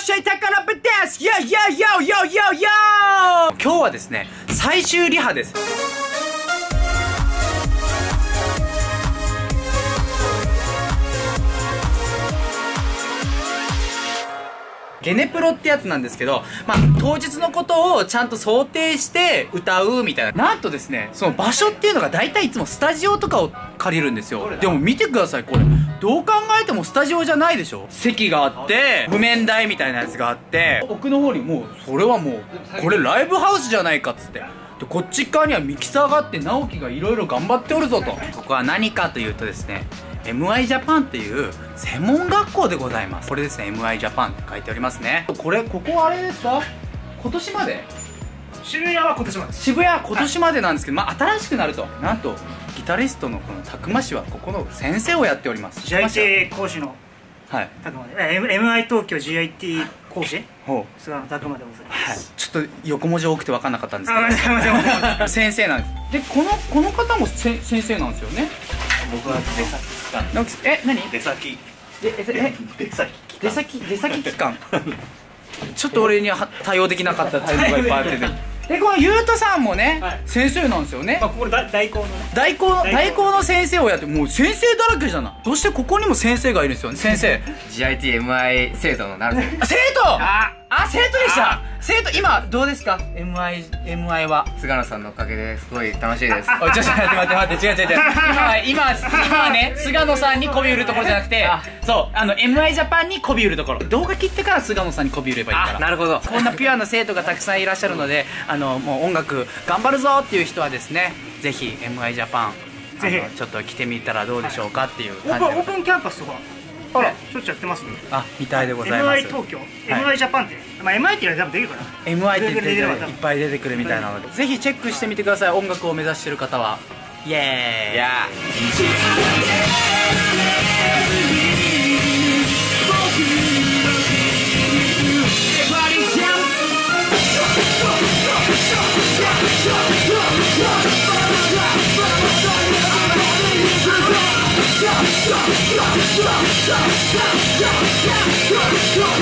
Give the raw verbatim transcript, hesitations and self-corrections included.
しゃい、タカラベです。よよよよよよ。今日はですね、最終リハです。ゲネプロってやつなんですけど、まあ、当日のことをちゃんと想定して歌うみたいな。なんとですね、その場所っていうのが大体いつもスタジオとかを借りるんですよ。でも見てください、これ。どう考えてもスタジオじゃないでしょ。席があって、譜面台みたいなやつがあって、奥の方にもう、それはもう、これライブハウスじゃないかっつって。で、こっち側にはミキサーがあって、直樹がいろいろ頑張っておるぞと。ここは何かというとですね、エムアイ ジャパンっていう専門学校でございます。これですね、エムアイ ジャパンって書いておりますね。これ、ここはあれですか？今年まで？ 渋谷は今年まで。 渋谷は今年までなんですけど、まあ新しくなると。なんと、ギタリストのこのたくま氏はここの先生をやっております。 ジーアイティー 講師のはい。 たくまで。エムアイ 東京 ジーアイティー 講師ほう。 菅野たくまでございます。 はい。ちょっと横文字多くて分かんなかったんですあ、 けど。 すいません、すいません。 先生なんです。で、この、この方もせ先生なんですよね。 僕は出先機関。 直樹え、何？ 出先。 え、え、え、 出先機関。 出先、出先機関。ちょっと俺には対応できなかった態度がいっぱいあってね。で、このゆうとさんもね、はい、先生なんですよね。 まあ、ここだ代行のね。 代行、代行の先生をやって、もう先生だらけじゃない。そしてここにも先生がいるんですよね、先生。 ジーアイティーエムアイ 生徒のなるせ。 生徒ああ、生徒でした。生徒、今、どうですか エムアイ、エムアイ は。 菅野さんのおかげですごい楽しいです。 おい、ちょっと待って待って待って、違う違う違う。今は、今、今はね、菅野さんに媚び売るところじゃなくて、そう、あの、エムアイ ジャパンに媚び売るところ。動画切ってから菅野さんに媚び売ればいいから。 なるほど。 こんなピュアな生徒がたくさんいらっしゃるので、あの、もう音楽頑張るぞっていう人はですね、ぜひ エムアイ ジャパン、ぜひちょっと来てみたらどうでしょうかっていう感じで。 オープンキャンパスとか。あら、しょっちゅうやってますね。 あ、みたいでございます。 エムアイ 東京、エムアイ ジャパンって、まあ エムアイ って言われたら多分出るから。 エムアイ って言っていっぱい出てくるみたいなので、ぜひチェックしてみてください。音楽を目指してる方は。イエーイ。 いやー。